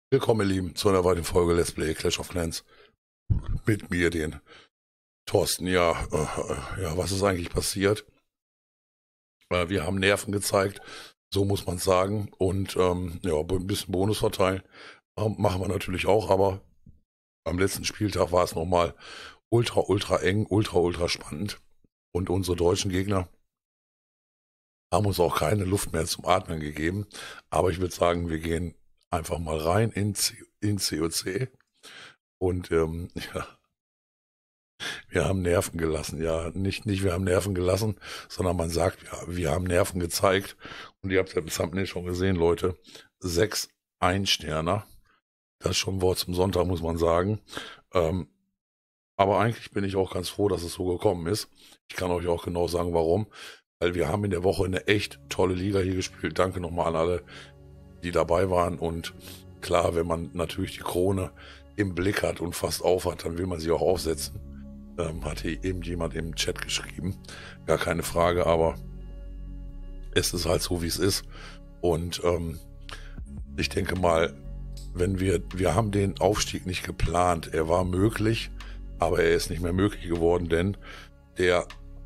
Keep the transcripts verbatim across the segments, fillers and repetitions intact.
Willkommen, ihr Lieben, zu einer weiteren Folge Let's Play Clash of Clans. Mit mir, den Thorsten. Ja, äh, ja, was ist eigentlich passiert? Äh, wir haben Nerven gezeigt, so muss man sagen. Und ähm, ja, ein bisschen Bonus verteilen ähm, machen wir natürlich auch. Aber am letzten Spieltag war es nochmal ultra, ultra eng, ultra, ultra spannend. Und unsere deutschen Gegner haben uns auch keine Luft mehr zum Atmen gegeben. Aber ich würde sagen, wir gehen einfach mal rein in, C in C O C. Und ähm, ja, wir haben Nerven gelassen. Ja, nicht, nicht wir haben Nerven gelassen, sondern man sagt, ja, wir haben Nerven gezeigt. Und ihr habt ja bis Thumbnail schon gesehen, Leute. Sechs Ein-Sterner. Das ist schon ein Wort zum Sonntag, muss man sagen. Ähm, aber eigentlich bin ich auch ganz froh, dass es so gekommen ist. Ich kann euch auch genau sagen, warum. Weil wir haben in der Woche eine echt tolle Liga hier gespielt. Danke nochmal an alle, die dabei waren. Und klar, wenn man natürlich die Krone im Blick hat und fast auf hat, dann will man sie auch aufsetzen. Ähm, hat hier eben jemand im Chat geschrieben. Gar keine Frage, aber es ist halt so, wie es ist. Und ähm, ich denke mal, wenn wir, wir haben den Aufstieg nicht geplant. Er war möglich, aber er ist nicht mehr möglich geworden, denn der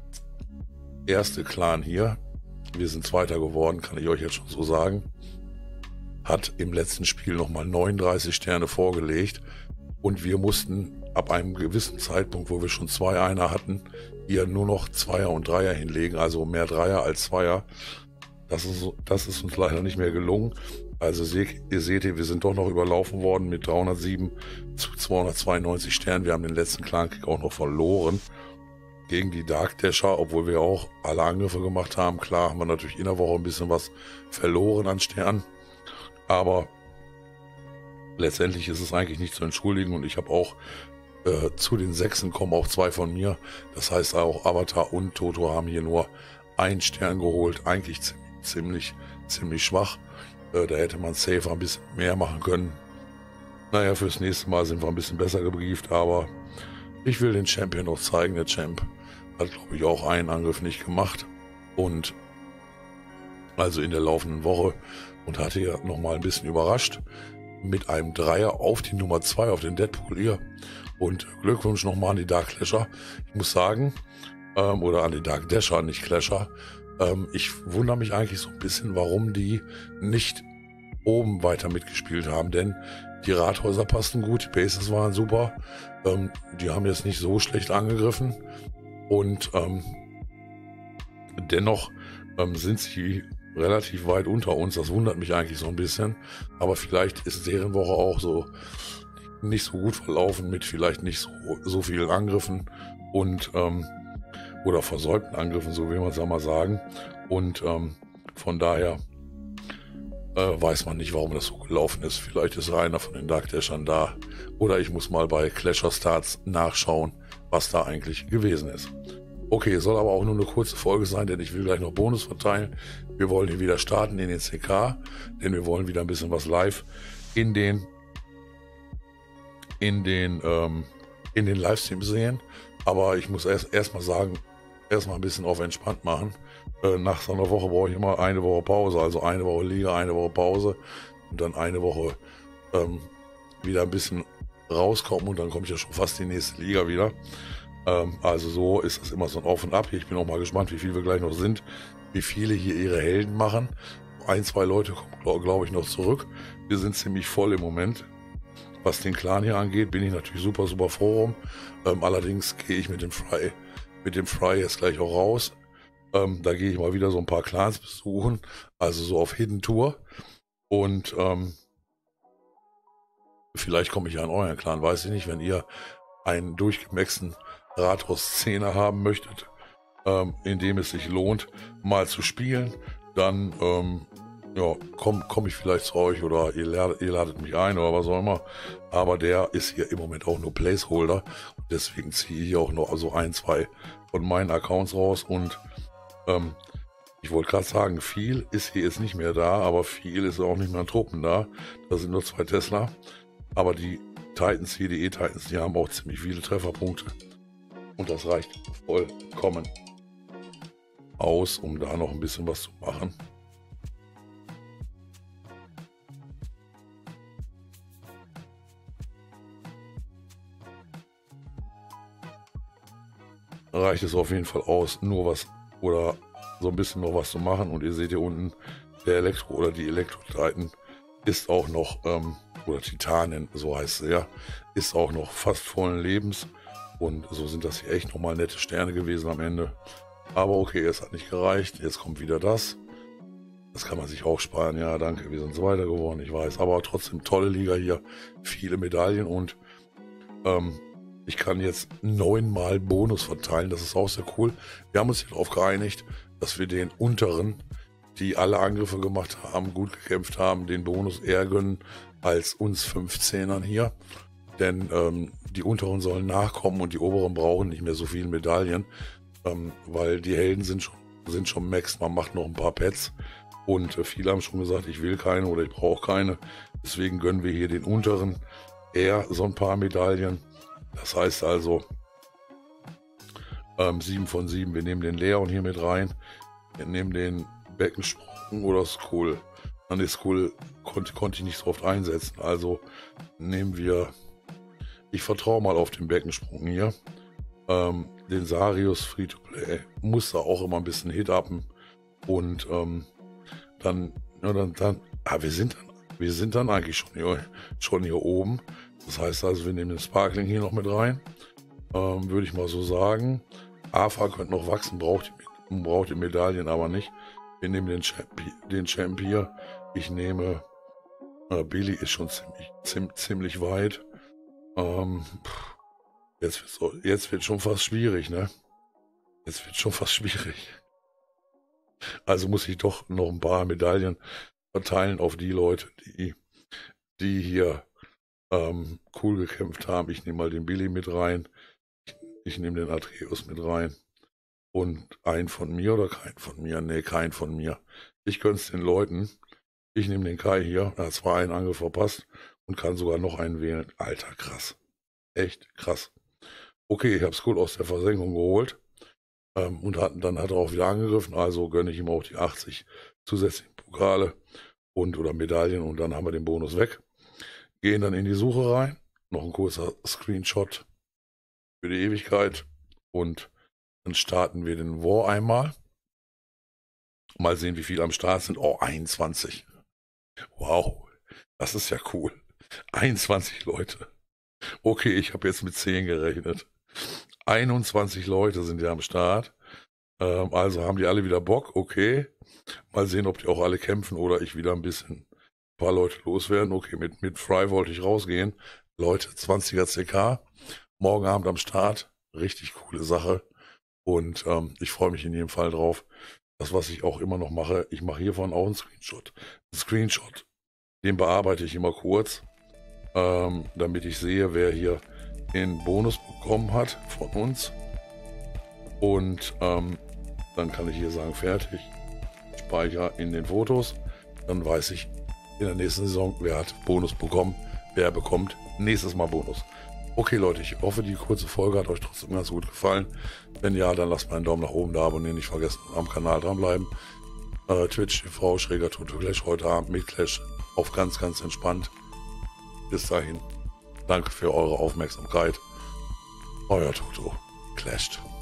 erste Clan hier, wir sind Zweiter geworden, kann ich euch jetzt schon so sagen, hat im letzten Spiel nochmal neununddreißig Sterne vorgelegt und wir mussten ab einem gewissen Zeitpunkt, wo wir schon zwei Einer hatten, hier nur noch Zweier und Dreier hinlegen, also mehr Dreier als Zweier. Das ist, das ist uns leider nicht mehr gelungen. Also seht, ihr seht hier, wir sind doch noch überlaufen worden mit dreihundertsieben zu zweihundertzweiundneunzig Sternen. Wir haben den letzten Clankrieg auch noch verloren gegen die Dark Dasher, obwohl wir auch alle Angriffe gemacht haben. Klar haben wir natürlich in der Woche ein bisschen was verloren an Sternen, aber letztendlich ist es eigentlich nicht zu entschuldigen und ich habe auch äh, zu den Sechsen kommen auch zwei von mir. Das heißt auch Avatar und Toto haben hier nur einen Stern geholt. Eigentlich ziemlich, ziemlich schwach. Äh, da hätte man safer ein bisschen mehr machen können. Naja, fürs nächste Mal sind wir ein bisschen besser gebrieft, aber ich will den Champion noch zeigen. Der Champ hat, glaube ich, auch einen Angriff nicht gemacht. Und also in der laufenden Woche und hatte ja nochmal ein bisschen überrascht mit einem Dreier auf die Nummer zwei, auf den Deadpool hier. Und Glückwunsch nochmal an die Dark Clasher. Ich muss sagen, ähm, oder an die Dark Dasher, nicht Clasher. Ähm, ich wundere mich eigentlich so ein bisschen, warum die nicht oben weiter mitgespielt haben, denn die Rathäuser passten gut, die Bases waren super. Ähm, die haben jetzt nicht so schlecht angegriffen und ähm, dennoch ähm, sind sie relativ weit unter uns. Das wundert mich eigentlich so ein bisschen, aber vielleicht ist deren Woche auch so nicht so gut verlaufen mit vielleicht nicht so, so vielen Angriffen und ähm, oder versäumten Angriffen, so will man es ja mal sagen. Und ähm, von daher äh, weiß man nicht, warum das so gelaufen ist. Vielleicht ist einer von den Dark Dashern da oder ich muss mal bei Clasher Starts nachschauen, was da eigentlich gewesen ist. Okay, soll aber auch nur eine kurze Folge sein, denn ich will gleich noch Bonus verteilen. Wir wollen hier wieder starten in den C K, denn wir wollen wieder ein bisschen was live in den in den ähm, in den Livestream sehen. Aber ich muss erst erstmal sagen, erstmal ein bisschen auf entspannt machen. Äh, nach so einer Woche brauche ich immer eine Woche Pause, also eine Woche Liga, eine Woche Pause und dann eine Woche ähm, wieder ein bisschen rauskommen und dann komme ich ja schon fast in die nächste Liga wieder. Ähm, also so ist das immer so ein Auf und Ab. Ich bin auch mal gespannt, wie viele wir gleich noch sind, wie viele hier ihre Helden machen. Ein, zwei Leute kommen, glaube glaub ich, noch zurück. Wir sind ziemlich voll im Moment. Was den Clan hier angeht, bin ich natürlich super, super froh rum. Ähm, allerdings gehe ich mit dem Fry, mit dem Fry jetzt gleich auch raus. Ähm, da gehe ich mal wieder so ein paar Clans besuchen, also so auf Hidden Tour. Und ähm, vielleicht komme ich ja in euren Clan, weiß ich nicht, wenn ihr einen durchgemaxten Rathaus-Szene haben möchtet, ähm, in dem es sich lohnt, mal zu spielen, dann ähm, ja, komme komm ich vielleicht zu euch oder ihr ladet, ihr ladet mich ein oder was auch immer. Aber der ist hier im Moment auch nur Placeholder. Und deswegen ziehe ich auch noch so ein, zwei von meinen Accounts raus. Und ähm, ich wollte gerade sagen, viel ist hier jetzt nicht mehr da, aber viel ist auch nicht mehr an Truppen da. Da sind nur zwei Tesla. Aber die Titans hier, die E-Titans, die haben auch ziemlich viele Trefferpunkte. Und das reicht vollkommen aus, um da noch ein bisschen was zu machen. reicht es auf jeden Fall aus, nur was oder so ein bisschen noch was zu machen. Und ihr seht hier unten, der Elektro oder die Elektro-Titan ist auch noch, ähm, oder Titanen, so heißt sie ja, ist auch noch fast vollen Lebens. Und so sind das hier echt nochmal nette Sterne gewesen am Ende. Aber okay, es hat nicht gereicht. Jetzt kommt wieder das. Das kann man sich auch sparen. Ja, danke, wir sind Zweiter geworden, ich weiß. Aber trotzdem tolle Liga hier. Viele Medaillen und ähm, ich kann jetzt neunmal Bonus verteilen. Das ist auch sehr cool. Wir haben uns hier darauf geeinigt, dass wir den unteren, die alle Angriffe gemacht haben, gut gekämpft haben, den Bonus eher gönnen als uns fünfzehnern hier. Denn ähm, die unteren sollen nachkommen und die oberen brauchen nicht mehr so viele Medaillen, ähm, weil die Helden sind schon, sind schon maxed. Man macht noch ein paar Pets und äh, viele haben schon gesagt, ich will keine oder ich brauche keine. Deswegen gönnen wir hier den unteren eher so ein paar Medaillen. Das heißt also ähm, sieben von sieben. Wir nehmen den Leon hier mit rein. Wir nehmen den Beckensprung oder Skull. An die Skull konnte, konnte ich nicht so oft einsetzen. Also nehmen wir, ich vertraue mal auf den Beckensprung hier. Ähm, den Sarius Free-to-Play muss da auch immer ein bisschen Hit-upen. Und ähm, dann, ja, dann, dann, ah, wir sind dann, wir sind dann eigentlich schon hier, schon hier oben. Das heißt also, wir nehmen den Sparkling hier noch mit rein. Ähm, würde ich mal so sagen. A F A könnte noch wachsen, braucht die, braucht die Medaillen aber nicht. Wir nehmen den Champ, den Champ hier. Ich nehme, äh, Billy ist schon ziemlich, ziemlich, ziemlich weit. Ähm, jetzt wird so, jetzt wird schon fast schwierig, ne? Jetzt wird schon fast schwierig. Also muss ich doch noch ein paar Medaillen verteilen auf die Leute, die, die hier ähm, cool gekämpft haben. Ich nehme mal den Billy mit rein. Ich, ich nehme den Atreus mit rein. Und einen von mir oder keinen von mir? Nee, keinen von mir. Ich gönn's den Leuten. Ich nehme den Kai hier. Er hat zwar einen Angriff verpasst und kann sogar noch einen wählen. Alter, krass. Echt krass. Okay, ich habe Skull aus der Versenkung geholt. Ähm, und hat, dann hat er auch wieder angegriffen. Also gönne ich ihm auch die achtzig zusätzlichen Pokale und oder Medaillen. Und dann haben wir den Bonus weg. Gehen dann in die Suche rein. Noch ein kurzer Screenshot für die Ewigkeit. Und dann starten wir den War einmal. Mal sehen, wie viele am Start sind. Oh, einundzwanzig. Wow, das ist ja cool. einundzwanzig Leute. Okay, ich habe jetzt mit zehn gerechnet. einundzwanzig Leute sind ja am Start. Ähm, also haben die alle wieder Bock. Okay. Mal sehen, ob die auch alle kämpfen oder ich wieder ein bisschen ein paar Leute loswerden. Okay, mit, mit Fry wollte ich rausgehen. Leute, zwanziger C K. Morgen Abend am Start. Richtig coole Sache. Und ähm, ich freue mich in jedem Fall drauf. Das, was ich auch immer noch mache, ich mache hiervon auch einen Screenshot. Ein Screenshot, den bearbeite ich immer kurz, ähm, damit ich sehe, wer hier den Bonus bekommen hat von uns. Und ähm, dann kann ich hier sagen, fertig, Speicher in den Fotos. Dann weiß ich in der nächsten Saison, wer hat Bonus bekommen, wer bekommt nächstes Mal Bonus. Okay Leute, ich hoffe, die kurze Folge hat euch trotzdem ganz gut gefallen. Wenn ja, dann lasst mal einen Daumen nach oben da, abonnieren, nicht vergessen, am Kanal dranbleiben. Äh, Twitch T V, schräger Toto Clash, heute Abend mit Clash auf ganz, ganz entspannt. Bis dahin, danke für eure Aufmerksamkeit. Euer Toto clasht.